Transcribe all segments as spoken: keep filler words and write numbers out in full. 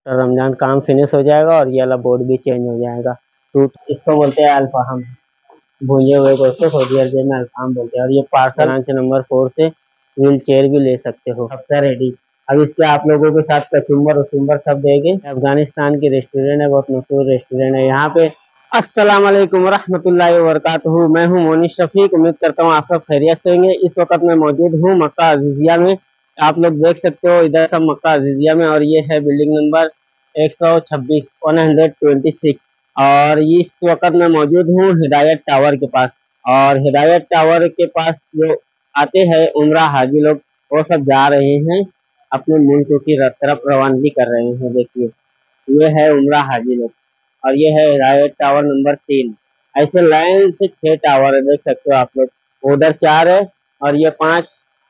तो रमजान काम फिनिश हो जाएगा और ये वाला बोर्ड भी चेंज हो जाएगा। तो इसको बोलते हैं अल्फाहम, भुंजे हुए गोश्त को सऊदी अरबिया में अल्फाम बोलते हैं। और ये पार्सल ब्रांच नंबर फोर से व्हील चेयर भी ले सकते हो। हफ्ता रेडी। अब इसके आप लोगों के साथ कचुम्बर वचुम्बर सब देंगे। अफगानिस्तान की रेस्टोरेंट है, बहुत मशहूर रेस्टोरेंट है यहाँ पे। अस्सलाम वालेकुम रहमतुल्लाहि व बरकातुहू। मैं हूँ मोनिश शफीक, उम्मीद करता हूँ आप सब खैरियत से होंगे। इस वक्त मैं मौजूद हूँ मक्का अजीजिया में। आप लोग देख सकते हो इधर सब मक्का अजीजिया में, और ये है बिल्डिंग नंबर एक सौ छब्बीस वन हंड्रेड ट्वेंटी सिक्स। और इस वक्त मैं मौजूद हूँ हिदायत टावर के पास। और हिदायत टावर के पास जो आते हैं उम्रा हाजी लोग, वो सब जा रहे हैं अपने मुल्क की तरफ रवानगी कर रहे हैं। देखिए ये है उम्रा हाजी लोग, और ये है हिदायत टावर नंबर तीन। ऐसे लाइन से छह टावर है, देख सकते हो आप लोग। उधर चार है और ये पांच,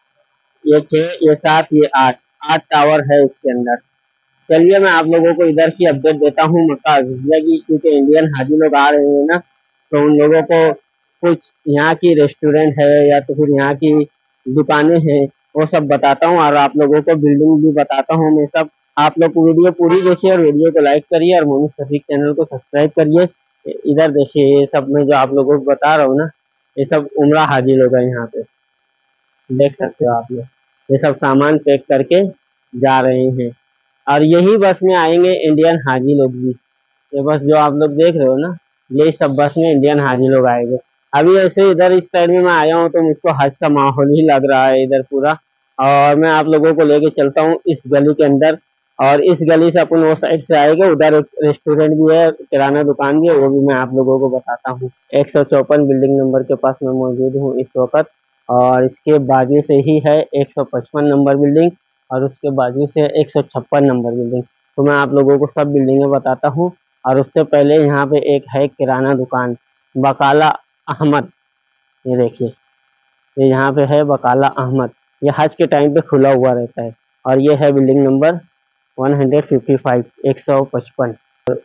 ये छह, ये सात, ये आठ, आठ टावर है उसके अंदर। चलिए मैं आप लोगों को इधर की अपडेट देता हूँ मक्का अजीजिया की, क्योंकि इंडियन हाजी लोग आ रहे हैं ना, तो उन लोगों को कुछ यहाँ की रेस्टोरेंट है या तो फिर यहाँ की दुकानें हैं वो सब बताता हूँ, और आप लोगों को बिल्डिंग भी बताता हूँ मैं सब। आप लोग वीडियो पूरी देखिए और वीडियो को लाइक करिए और मोनिश शफीक चैनल को सब्सक्राइब करिए। इधर देखिए ये सब मैं जो आप लोगों को बता रहा हूँ ना, ये सब उम्रा हाजी लोग हैं यहाँ पे, देख सकते हो आप लोग। ये सब सामान पैक करके जा रहे हैं, और यही बस में आएंगे इंडियन हाजी लोग भी। ये बस जो आप लोग देख रहे हो ना, ये सब बस में इंडियन हाजी लोग आएंगे। अभी ऐसे इधर इस साइड में मैं आया हूँ तो मुझको हज का माहौल ही लग रहा है इधर पूरा। और मैं आप लोगों को लेके चलता हूँ इस गली के अंदर, और इस गली से अपन वो साइड से आएंगे। उधर एक रेस्टोरेंट भी है, किराना दुकान भी है, वो भी मैं आप लोगों को बताता हूँ। एक सौ चौपन बिल्डिंग नंबर के पास मैं मौजूद हूँ इस वक्त, और इसके बाजू से ही है एक सौ पचपन नंबर बिल्डिंग, और उसके बाजू से एक सौ छप्पन नंबर बिल्डिंग। तो मैं आप लोगों को सब बिल्डिंगें बताता हूँ। और उससे पहले यहाँ पे एक है किराना दुकान, बकाला अहमद। ये देखिए, ये यहाँ पे है बकाला अहमद, ये हज के टाइम पे खुला हुआ रहता है। और ये है building number one hundred fifty five, एक सौ पचपन।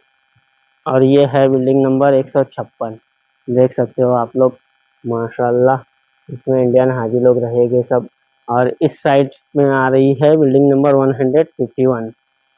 और ये है बिल्डिंग नंबर एक सौ छप्पन, देख सकते हो आप लोग। माशाल्लाह, इसमें इंडियन हाजी लोग रहेंगे सब। और इस साइड में आ रही है building number one hundred fifty one.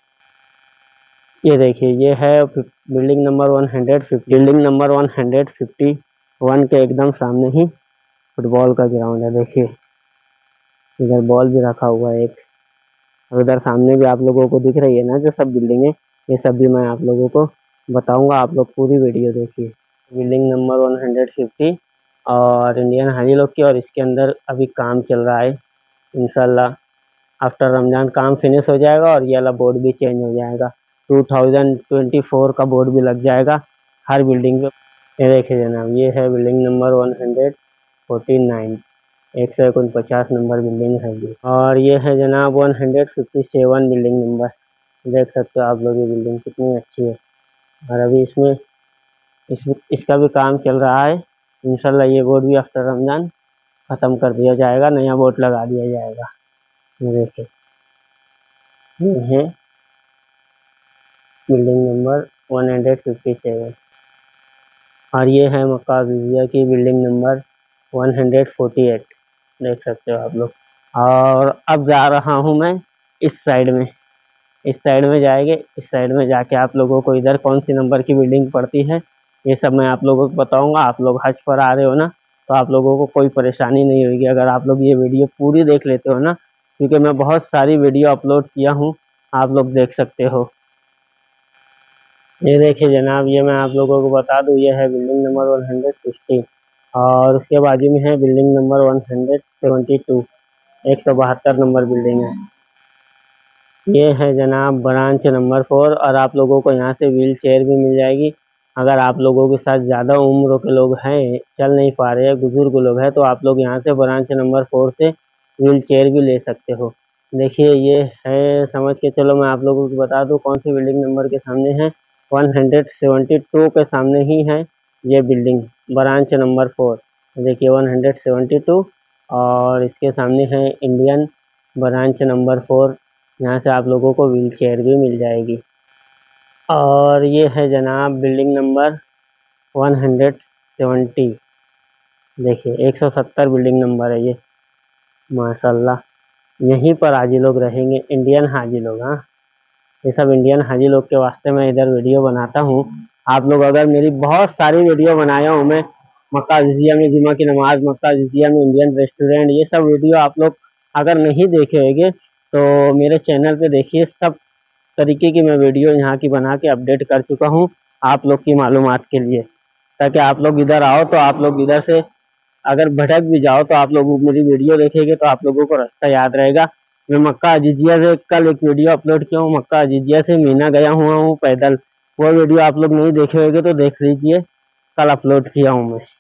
ये देखिए ये है building number one hundred fifty. Building number one hundred fifty one के एकदम सामने ही फुटबॉल का ग्राउंड है। देखिए इधर बॉल भी रखा हुआ है एक, और उधर सामने भी आप लोगों को दिख रही है ना जो सब बिल्डिंग है, ये सब भी मैं आप लोगों को बताऊंगा। आप लोग पूरी वीडियो देखिए। Building number one hundred fifty और इंडियन हाजी लोग की, और इसके अंदर अभी काम चल रहा है। इंशाल्लाह आफ्टर रमजान काम फिनिश हो जाएगा और ये वाला बोर्ड भी चेंज हो जाएगा। टू थाउजेंड ट्वेंटी फोर का बोर्ड भी लग जाएगा हर बिल्डिंग पे। ये देखिए जनाब, ये है building number one hundred forty nine, एक सौ उनपचास नंबर बिल्डिंग है ये। और ये है जनाब one hundred fifty seven building number. देख सकते हो आप लोग ये बिल्डिंग कितनी अच्छी है। और अभी इसमें इस, इसका भी काम चल रहा है। इंशाल्लाह ये बोर्ड भी आफ्टर रमजान ख़त्म कर दिया जाएगा, नया बोर्ड लगा दिया जाएगा। ये देखिए ये है building number one hundred fifty seven. और ये है मक्का अजीजिया की building number one hundred forty eight, देख सकते हो आप लोग। और अब जा रहा हूँ मैं इस साइड में, इस साइड में जाएंगे। इस साइड में जाके आप लोगों को इधर कौन सी नंबर की बिल्डिंग पड़ती है ये सब मैं आप लोगों को बताऊंगा। आप लोग हज पर आ रहे हो ना, तो आप लोगों को कोई परेशानी नहीं होगी अगर आप लोग ये वीडियो पूरी देख लेते हो ना, क्योंकि मैं बहुत सारी वीडियो अपलोड किया हूँ, आप लोग देख सकते हो। ये देखिए जनाब, ये मैं आप लोगों को बता दूं, ये है building number one hundred sixty, और उसके बाजू में है building number one hundred seventy two, एक सौ बहत्तर नंबर बिल्डिंग है। ये है जनाब ब्रांच नंबर फोर, और आप लोगों को यहाँ से व्हील चेयर भी मिल जाएगी। अगर आप लोगों के साथ ज़्यादा उम्र के लोग हैं, चल नहीं पा रहे हैं, बुजुर्ग लोग हैं, तो आप लोग यहाँ से ब्रांच नंबर फोर से व्हील चेयर भी ले सकते हो। देखिए ये है, समझ के चलो। मैं आप लोगों को बता दूं कौन सी बिल्डिंग नंबर के सामने है। वन हंड्रेड सेवेंटी टू के सामने ही है ये बिल्डिंग, ब्रांच नंबर फोर। देखिए वन हंड्रेड सेवेंटी टू, और इसके सामने है इंडियन ब्रांच नंबर फोर। यहाँ से आप लोगों को व्हील चेयर भी मिल जाएगी। और ये है जनाब building number one hundred seventy. देखिए एक सौ सत्तर बिल्डिंग नंबर है ये। माशाल्लाह, यहीं पर हाजी लोग रहेंगे, इंडियन हाजी लोग। हाँ, ये सब इंडियन हाजी लोग के वास्ते मैं इधर वीडियो बनाता हूँ। आप लोग अगर मेरी बहुत सारी वीडियो बनाया हूँ मैं, मक्का अज़ीज़िया में जुमा की नमाज, मक्का अज़ीज़िया में इंडियन रेस्टोरेंट, ये सब वीडियो आप लोग अगर नहीं देखे होंगे तो मेरे चैनल पे देखिए। सब तरीके की मैं वीडियो यहाँ की बना के अपडेट कर चुका हूँ आप लोग की मालूमात के लिए, ताकि आप लोग इधर आओ तो आप लोग इधर से अगर भटक भी जाओ तो आप लोग मेरी वीडियो देखेंगे तो आप लोगों को रास्ता याद रहेगा। मैं मक्का अज़ीज़िया से कल एक वीडियो अपलोड किया हूँ, मक्का अज़ीज़िया से मीना गया हुआ हूँ पैदल, वो वीडियो आप लोग नहीं देखे होंगे तो देख लीजिए, कल अपलोड किया हूँ मैं।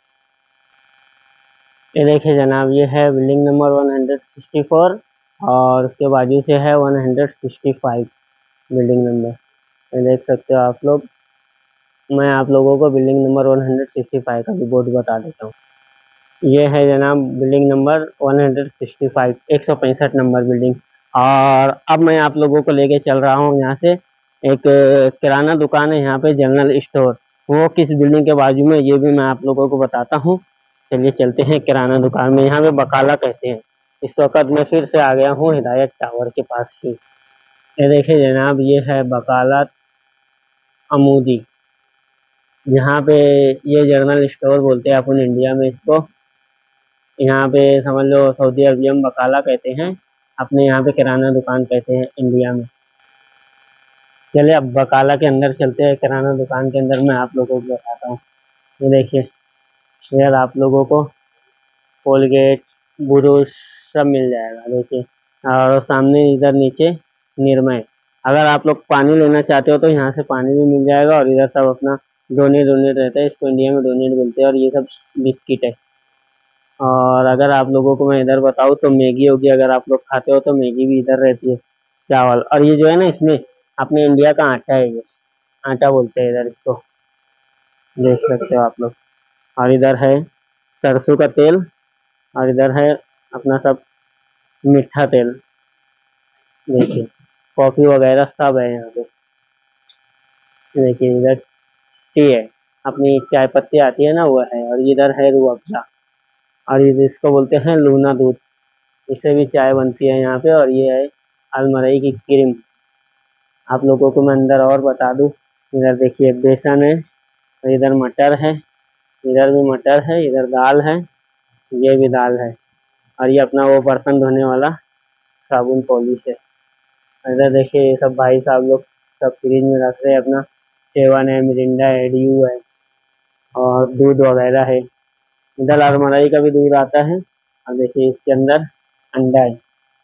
ये देखिए जनाब, ये है building number one sixty four और उसके बाजू से है one sixty five building number. ये देख सकते हो आप लोग। मैं आप लोगों को building number one sixty five का भी बोर्ड बता देता हूँ। ये है जनाब building number one sixty five, एक सौ पैंसठ नंबर बिल्डिंग। और अब मैं आप लोगों को लेके चल रहा हूँ यहाँ से, एक किराना दुकान है यहाँ पे, जनरल स्टोर, वो किस बिल्डिंग के बाजू में ये भी मैं आप लोगों को बताता हूँ। चलिए चलते हैं किराना दुकान में, यहाँ पे बकाला कहते हैं। इस वक्त मैं फिर से आ गया हूँ हिदायत टावर के पास ही। ये देखिए जनाब, ये है बकाला अमूदी, यहाँ पे ये जनरल स्टोर बोलते हैं अपन इंडिया में इसको। यहाँ पे समझ लो सऊदी अरबिया में बकाला कहते हैं, अपने यहाँ पे किराना दुकान कहते हैं इंडिया में। चलिए अब बकाला के अंदर चलते हैं, किराना दुकान के अंदर मैं आप लोगों को बताता हूँ। ये देखिए यार, आप लोगों को कोलगेट, बुरुश सब मिल जाएगा देखिए। और सामने इधर नीचे निर्मय, अगर आप लोग पानी लेना चाहते हो तो यहाँ से पानी भी मिल जाएगा। और इधर सब अपना डोनेट डोनेट रहता है, इसको इंडिया में डोनेट बोलते हैं। और ये सब बिस्किट है। और अगर आप लोगों को मैं इधर बताऊँ तो मैगी होगी, अगर आप लोग खाते हो तो मैगी भी इधर रहती है, चावल। और ये जो है ना, इसमें अपने इंडिया का आटा है, ये आटा बोलते हैं इधर इसको, देख सकते हो आप लोग। और इधर है सरसों का तेल, और इधर है अपना सब मीठा तेल, देखिए कॉफी वगैरह सब है यहाँ पे। देखिए इधर टी है, अपनी चाय पत्ती आती है ना, वो है। और इधर है रूह अफ़ज़ा, और इधर इसको बोलते हैं लूना दूध, इससे भी चाय बनती है यहाँ पे। और ये है अलमरई की क्रीम। आप लोगों को मैं अंदर और बता दूँ, इधर देखिए बेसन है, और इधर मटर है, इधर भी मटर है, इधर दाल है, ये भी दाल है। और ये अपना वो बर्तन धोने वाला साबुन पॉलिश है। इधर देखिए ये सब भाई साहब लोग सब फ्रिज में रख रहे हैं, अपना सेवन है, मिरिंडा है, ड्यू है, और दूध वगैरह है। इधर अलमरई का भी दूध आता है। और देखिए इसके अंदर अंडा है,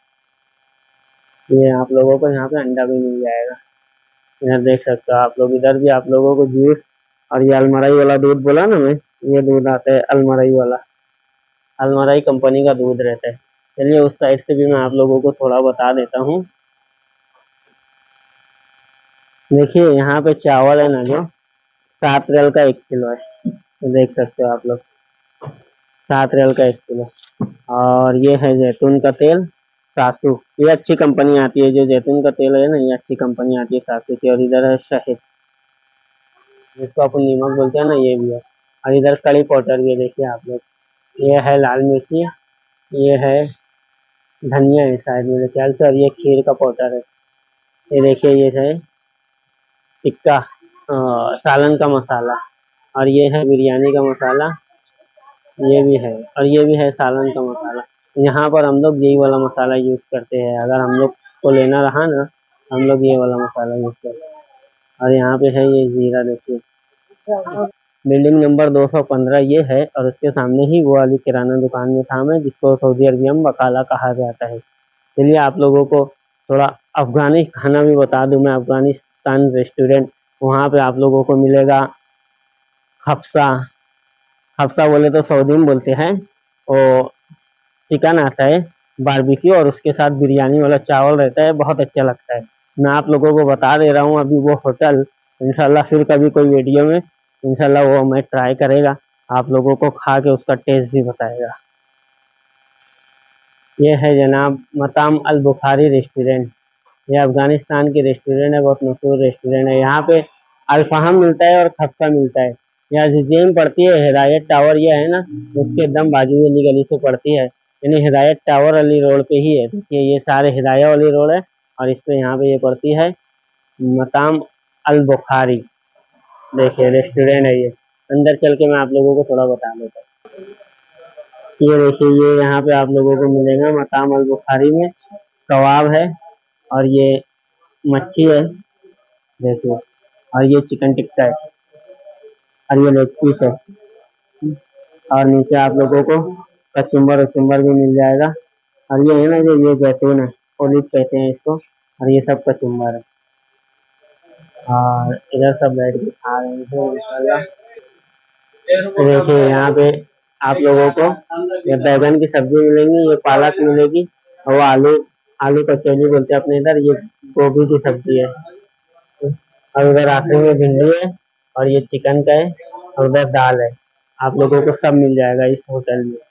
ये आप लोगों को यहाँ पे अंडा भी मिल जाएगा। इधर देख सकते हो आप लोग, इधर भी आप लोगों को जूस, और ये अलमरई वाला दूध बोला ना मैं, ये दूध आता है अलमरई वाला, अलमरई कंपनी का दूध रहता है। चलिए उस साइड से भी मैं आप लोगों को थोड़ा बता देता हूँ। देखिए यहाँ पे चावल है ना, जो सात रियल का एक किलो है, तो देख सकते हो आप लोग, सात रियल का एक किलो। और ये है जैतून का तेल सासू, ये अच्छी कंपनी आती है, जो जैतून का तेल है ना, ये अच्छी कंपनी आती है सासू की। और इधर है शहद, जिसको अपन नीमक बोलते हैं ना, ये भी है। और इधर कड़ी पाउडर भी देखिए आप लोग, ये है लाल मिर्ची, ये है धनिया है शायद मेरे ख्याल से, और ये खीर का पाउडर है। ये देखिए ये है टिक्का सालन का मसाला, और ये है बिरयानी का मसाला, ये भी है। और ये भी है सालन का मसाला। यहाँ पर हम लोग यही वाला मसाला यूज़ करते हैं, अगर हम लोग को लेना रहा ना, हम लोग ये वाला मसाला यूज़ करते हैं। और यहाँ पे है ये जीरा, देखिए बिल्डिंग नंबर दो सौ पंद्रह ये है, और उसके सामने ही वो वाली किराना दुकान में था मैं, जिसको सऊदी अरबिया में बकाला कहा जाता है। चलिए आप लोगों को थोड़ा अफ़गानी खाना भी बता दूँ मैं, अफ़गानिस्तान रेस्टोरेंट, वहाँ पे आप लोगों को मिलेगा हफ्सा। हफ्सा बोले तो सऊदी में बोलते हैं, वो चिकन आता है बारबेक्यू, और उसके साथ बिरयानी वाला चावल रहता है, बहुत अच्छा लगता है। मैं आप लोगों को बता दे रहा हूँ अभी वो होटल, इंशाल्लाह फिर कभी कोई वीडियो में इंशाल्लाह वो मैं ट्राई करेगा, आप लोगों को खा के उसका टेस्ट भी बताएगा। ये है जनाब मताम अल बुखारी रेस्टोरेंट, ये अफ़गानिस्तान की रेस्टोरेंट है, बहुत मशहूर रेस्टोरेंट है। यहाँ पे अल्फाहम मिलता है और खफ्सा मिलता है। यहाँ जिजेन पड़ती है हिदायत टावर, ये है ना, उसके एकदम बाजू वाली गली से पड़ती है, यानी हिदायत टावर अली रोड पे ही है। देखिए ये सारे हिदाया वाली रोड है, और इस पे यहाँ पे ये पड़ती है मकाम अल बुखारी। देखिए रेस्टोरेंट है ये। अंदर चल के मैं आप लोगों को थोड़ा बता देता हूँ। ये देखिए, ये यहाँ पे आप लोगों को मिलेगा मकाम अल बुखारी में कबाब है, और ये मच्छी है देखिए, और ये चिकन टिक्का है, और ये लेग पीस है, और नीचे आप लोगों को कचुम्बर उचुम्बर भी मिल जाएगा। और ये है ना, जो ये जैतून है, ओलिव कहते हैं इसको, और ये सब कचुम्बर है। और इधर सब बैठ के खा रहे हैं इंशाल्लाह। तो देखिए यहाँ पे आप लोगों को ये बैगन की सब्जी मिलेंगी, ये पालक मिलेगी, और वो आलू आलू कचौली बोलते हैं अपने इधर, ये गोभी की सब्जी है। और उधर आखिरी में भिंडी है, और ये चिकन का है, और उधर दाल है। आप लोगों को सब मिल जाएगा इस होटल में।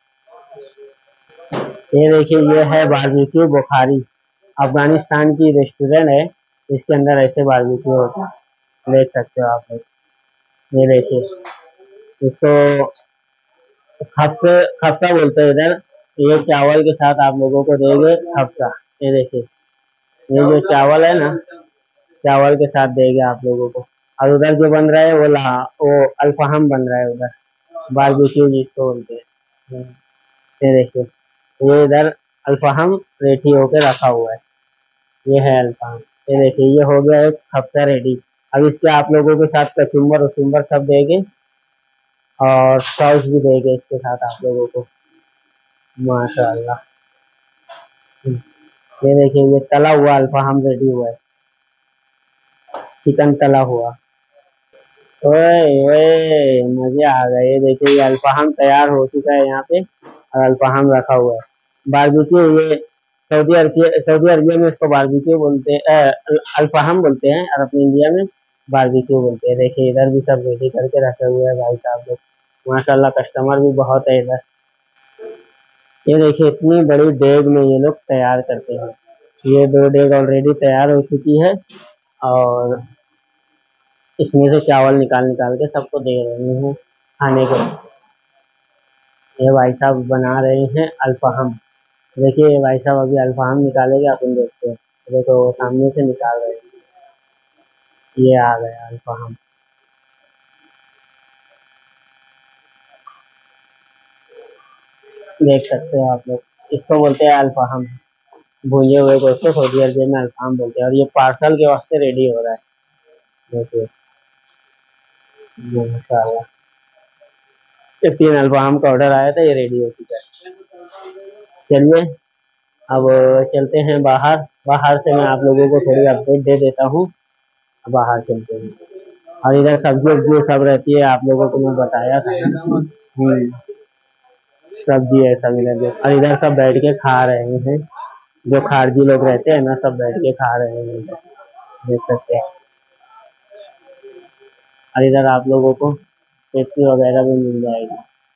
ये देखिए, ये है बारबेक्यू बुखारी, अफगानिस्तान की रेस्टोरेंट है। इसके अंदर ऐसे बारबेक्यू होता है, देख सकते हो आप लोग। ये देखिए, इसको खफ्से खफ्सा बोलते हैं इधर। ये चावल के साथ आप लोगों को देंगे खफ्सा। ये देखिए, ये जो चावल है ना, चावल के साथ देंगे आप लोगों को। और उधर जो बन रहा है वो ला वो अल्फाहम बन रहा है उधर, बारबेक्यू जिसको बोलते हैं। ये देखिए, ये इधर अल्फाहम रेडी होके रखा हुआ है। ये है अल्फाहम। ये देखिए, ये हो गया एक खफ्सा रेडी। अब इसके आप लोगों के साथ कचुम्बर उचुम्बर सब देंगे, और सॉस भी देंगे इसके साथ आप लोगों को। माशाल्लाह। ये देखिए, ये तला हुआ अल्फाहम रेडी हुआ है, चिकन तला हुआ। ओए ओए, मजे आ गए। ये देखिए, ये अल्फाहम तैयार हो चुका है यहाँ पे, और अल्फाहम रखा हुआ है। बारबेक्यू, ये सऊदी अरबिया सऊदी अरबिया में इसको बारबेक्यू बोलते हैं, अल्फाहम बोलते हैं, और अपने इंडिया में बारबेक्यू बोलते हैं। देखिए, इधर भी सब रेडी करके रखे हुए हैं भाई साहब लोग। माशाल्लाह, कस्टमर भी बहुत है इधर। ये देखिए, इतनी बड़ी देग में ये लोग तैयार करते हैं। ये दो देग ऑलरेडी तैयार हो चुकी है, और इसमें से चावल निकाल निकाल के सबको दे रहे हैं खाने को। ये भाई साहब बना रहे हैं अल्फाहम। देखिए, ये भाई साहब अभी अल्फाहम निकालेंगे, अपन देखते हैं। देखो, वो सामने से निकाल रहे हैं। ये आ गया अल्फाहम। देख सकते हो आप लोग, इसको बोलते हैं अल्फाहम। भुने हुए गोश्त को सऊदी अरबिया में अल्फाहम बोलते हैं, और ये पार्सल के वास्ते रेडी हो रहा है। देखिए, माशाल्लाह, ये तीन अल्फाहम का ऑर्डर आया था, ये रेडी हो चुका है। चलिए, अब चलते हैं बाहर। बाहर से मैं आप लोगों को थोड़ी अपडेट दे देता हूँ। बाहर चलते हैं, और इधर सब्जी वब्जी सब रहती है, आप लोगों को मैं बताया था। हम्म, सब्जी ऐसा मिलेगा, और इधर सब बैठ के खा रहे हैं। जो खारजी लोग रहते हैं ना, सब बैठ के खा रहे हैं, देख सकते हैं। और इधर आप लोगों को पेप्सी वगैरह भी मिल जाएगी।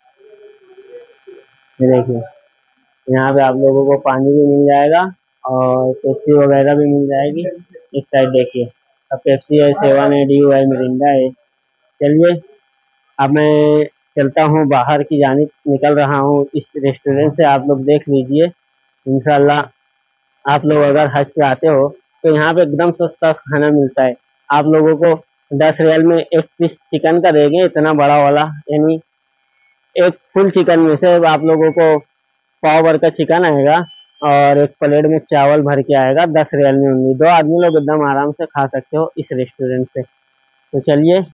ये देखिए, यहाँ पे आप लोगों को पानी भी मिल जाएगा, और पेप्सी वगैरह भी मिल जाएगी। इस साइड देखिए, अब पेप्सी है, सेवन है, डी है, मिरिंडा है। चलिए, अब मैं चलता हूँ बाहर की जानिब, निकल रहा हूँ इस रेस्टोरेंट से। आप लोग देख लीजिए, इंशाल्लाह आप लोग अगर हज पे आते हो तो यहाँ पे एकदम सस्ता खाना मिलता है। आप लोगों को दस रियल में एक पीस चिकन का देंगे, इतना बड़ा वाला, यानी एक फुल चिकन में से आप लोगों को पाव भर का चिकन आएगा, और एक प्लेट में चावल भर के आएगा, दस रियल में। उन्नीस दो आदमी लोग एकदम आराम से खा सकते हो इस रेस्टोरेंट से। तो चलिए।